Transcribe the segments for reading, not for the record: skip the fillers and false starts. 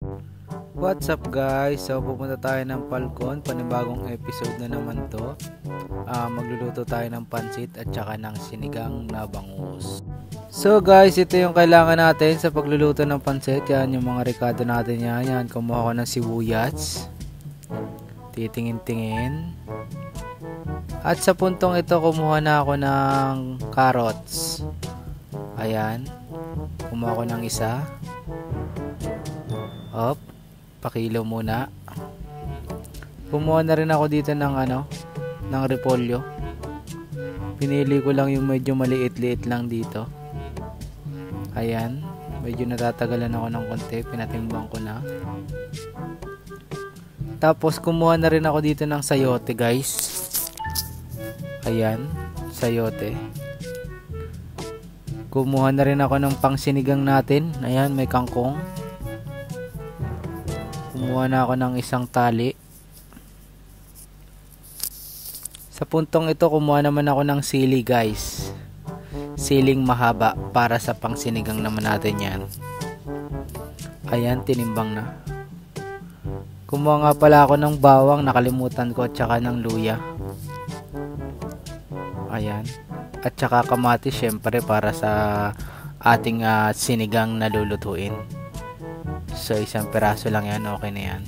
What's up guys? So pupunta tayo ng Falcon, panibagong episode na naman to. Magluluto tayo ng pansit at saka ng sinigang na bangus. So guys, ito yung kailangan natin sa pagluluto ng pansit. Yan yung mga rekado natin yan. Yan, kumuha ko ng sibuyas. Titingin-tingin. At sa puntong ito, kumuha na ako ng carrots. Ayan. Kumuha ko ng isa. Up. Pakilo muna. Kumuha na rin ako dito ng repolyo. Pinili ko lang yung medyo maliit-liit lang dito. Ayan, medyo natatagalan ako ng konti, pinatimbang ko na. Tapos kumuha na rin ako dito ng sayote, guys. Ayan, sayote. Kumuha na rin ako ng pangsinigang natin. Ayan, may kangkong. Kumuha na ako ng isang tali. Sa puntong ito, kumuha naman ako ng sili, guys. Siling mahaba para sa pangsinigang naman natin yan. Ayan, tinimbang na. Kumuha nga pala ako ng bawang, nakalimutan ko, at saka ng luya. Ayan. At saka kamatis, syempre, para sa ating sinigang na lulutuin. So, isang peraso lang yan. Okay na yan.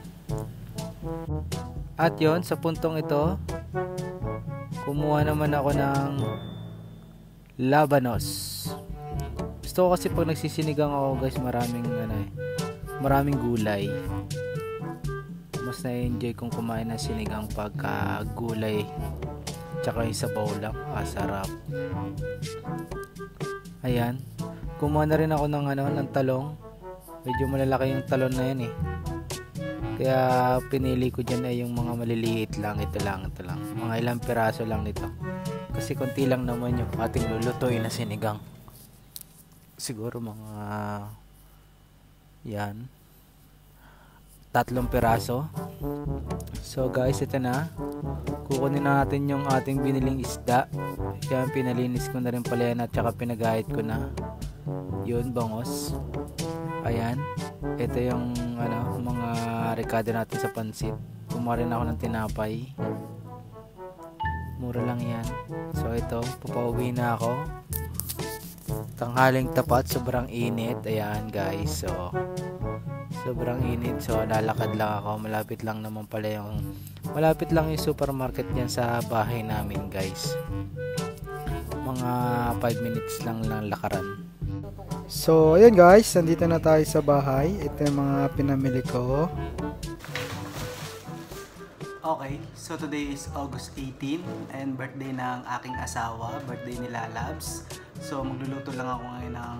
At yon, sa puntong ito, kumuha naman ako ng labanos. Gusto ko kasi pag nagsisinigang ako, guys, maraming gulay. Mas na-enjoy kong kumain ng sinigang pagka gulay. Tsaka yung sabaw lang. Sarap. Ayan. Kumuha na rin ako ng talong. Medyo malalaki yung talon na yan eh. Kaya pinili ko dyan ay yung mga maliliit lang. Ito lang. Mga ilang piraso lang nito. Kasi konti lang naman yung ating lulutuin na sinigang. Siguro mga yan 3 piraso. So guys, ito na. Kukunin natin yung ating biniling isda. Yan, pinalinis ko na rin pala yan at saka pinagahit ko na. Yun, bangos. Ayan, ito yung mga rekado natin sa pansit. Kumuha rin ako ng tinapay. Mura lang yan. So ito, papauwi na ako. Tanghaling tapat, sobrang init. Ayan guys, so sobrang init. So lalakad lang ako. Malapit lang yung supermarket dyan sa bahay namin, guys. Mga 5 minutes lang lakaran. So, ayun guys, nandito na tayo sa bahay. Ito yung mga pinamili ko. Okay, so today is August 18 and birthday ng aking asawa, birthday ni Lalabs. So, magluluto lang ako ngayon ng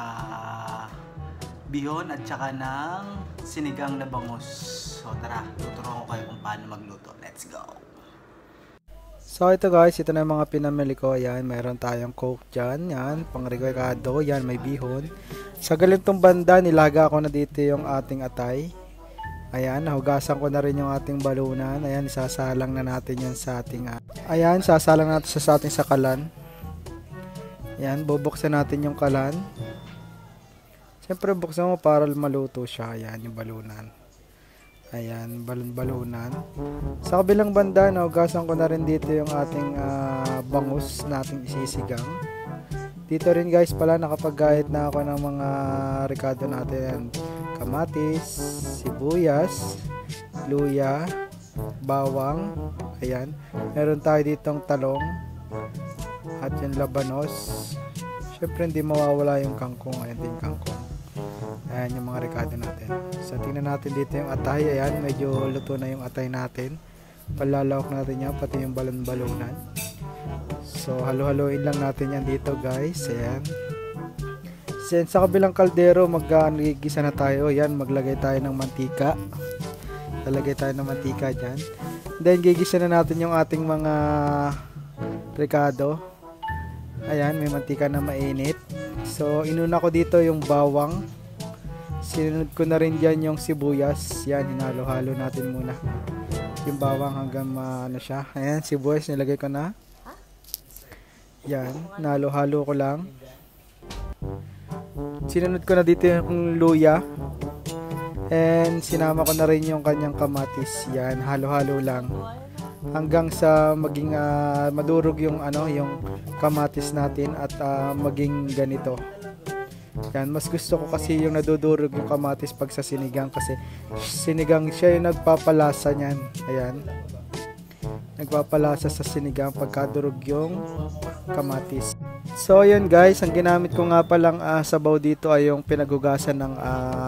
bihon at saka ng sinigang na bangus. So, tara, tuturuan ko kayo kung paano magluto. Let's go! So ito guys, ito na yung mga pinamili ko. Ayan, mayroon tayong coke dyan. Yan, pang regado. Yan, may bihon. Sa galintong banda, nilaga ko na dito yung ating atay. Ayan, nahugasan ko na rin yung ating balunan. Ayan, isasalang na natin yan sa ating ayan, sasalang natin sa ating sakalan. Ayan, bubuksan natin yung kalan. Siyempre, buksan mo para maluto siya. Ayan, yung balunan. Ayan, balunan. Sa kabilang banda, naugasan ko na rin dito yung ating bangus nating isisigang. Dito rin guys pala nakapag-gahit na ako ng mga rekado natin. Kamatis, sibuyas, luya, bawang. Ayan. Meron tayo ditong talong. At yung labanos. Siyempre hindi mawawala yung kangkong. Ayan din kangkong. Ayan yung mga rekado natin. So tingnan natin dito yung atay. Ayan, medyo luto na yung atay natin. Palalawak natin yan, pati yung balon-balunan. So halo-haloin lang natin yan dito guys. Ayan. Sa kabilang kaldero, mag-gigisa na tayo. Ayan, maglagay tayo ng mantika. Lalagay tayo ng mantika dyan. Then gigisa na natin yung ating mga rekado. Ayan, may mantika na mainit. So inuna ko dito yung bawang. Sinunod ko na rin dyan yung sibuyas. Yan, hinalo-halo natin muna yung bawang hanggang siya. Ayan, sibuyas nilagay ko na. Yan, nalo-halo ko lang. Sinunod ko na dito yung luya. And sinama ko na rin yung kanyang kamatis. Yan, halo-halo lang. Hanggang sa maging madurog yung yung kamatis natin at maging ganito. Yan, mas gusto ko kasi yung nadudurog yung kamatis pag sa sinigang kasi sinigang siya yung nagpapalasa niyan. Ayan. Nagpapalasa sa sinigang pagkadurog yung kamatis. So yun guys, ang ginamit ko nga palang sabaw dito ay yung pinagugasan ng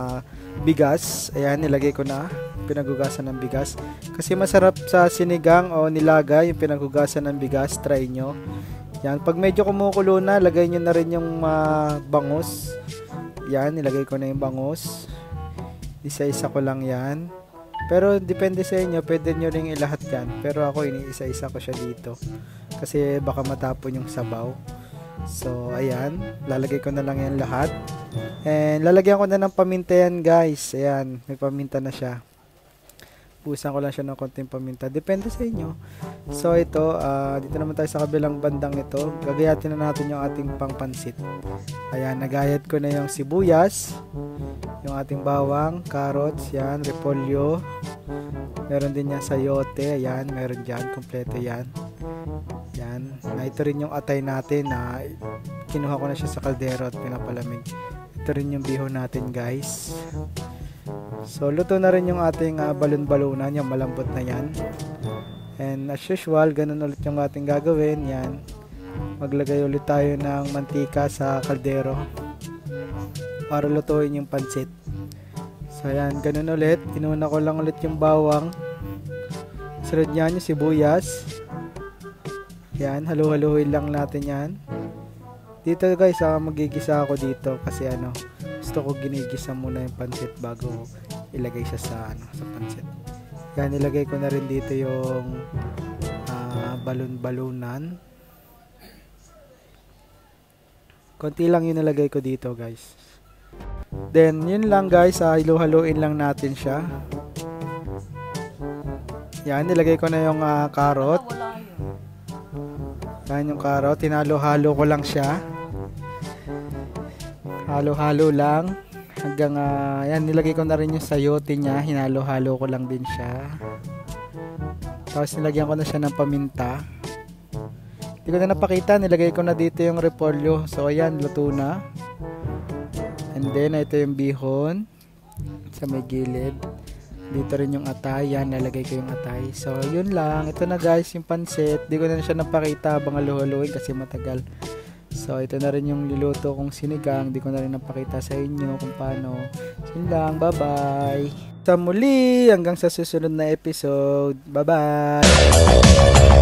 bigas. Ayan, nilagay ko na pinagugasan ng bigas. Kasi masarap sa sinigang o nilaga yung pinagugasan ng bigas. Try nyo. Yan, pag medyo kumukulo na, lagay nyo na rin yung bangus. Yan, nilagay ko na yung bangus. Isa-isa ko lang yan. Pero depende sa inyo, pwede nyo rin ilahat yan. Pero ako, iniisa-isa ko siya dito. Kasi baka matapon yung sabaw. So, ayan. Lalagay ko na lang yan lahat. And lalagyan ko na ng paminta yan guys. Ayan, may paminta na siya. Pusan ko lang siya ng konting paminta. Depende sa inyo. So ito, dito naman tayo sa kabilang bandang ito. Gagayatin na natin yung ating pangpansit. Ayan, nagayat ko na yung sibuyas, yung ating bawang, carrots, yan, repolyo. Meron din yan sayote. Ayan, meron dyan. Kompleto yan. Yan. Ito rin yung atay natin na kinuha ko na siya sa kaldero at pinapalamig. Ito rin yung bihon natin guys. So luto na rin yung ating balon-balunan, yung malambot na yan. And as usual, ganun ulit yung ating gagawin. Yan. Maglagay ulit tayo ng mantika sa kaldero para lutuin yung pansit. So yan, ganun ulit. Inuna ko lang ulit yung bawang. Sunod yan yung sibuyas. Yan, halu-haluin lang natin yan. Dito guys, magigisa ako dito kasi gusto ko ginigisa muna yung pansit bago ilagay siya sa pansit. Yan, ilagay ko na rin dito yung balon-balunan. Konti lang yung nilagay ko dito guys. Then yun lang guys, halu-haluin lang natin siya. Yan, nilagay ko na yung carrot. Yan yung carrot, hinalo-halo ko lang siya. Halo-halo lang hanggang yan, nilagay ko na rin yung sayote niya, hinalo-halo ko lang din siya. Tapos nilagyan ko na siya ng paminta. Hindi ko na napakita, nilagay ko na dito yung repolyo. So ayan, luto na. And then ito yung bihon sa may gilid. Dito rin yung atay, yan, nalagay ko yung atay. So yun lang, ito na guys yung pansit. Hindi ko na siya napakita habang halu-haluin kasi matagal. So ito na rin yung niluto kong sinigang. Di ko na rin napakita sa inyo kung paano. So yun lang, bye bye. Sa muli, hanggang sa susunod na episode. Bye bye.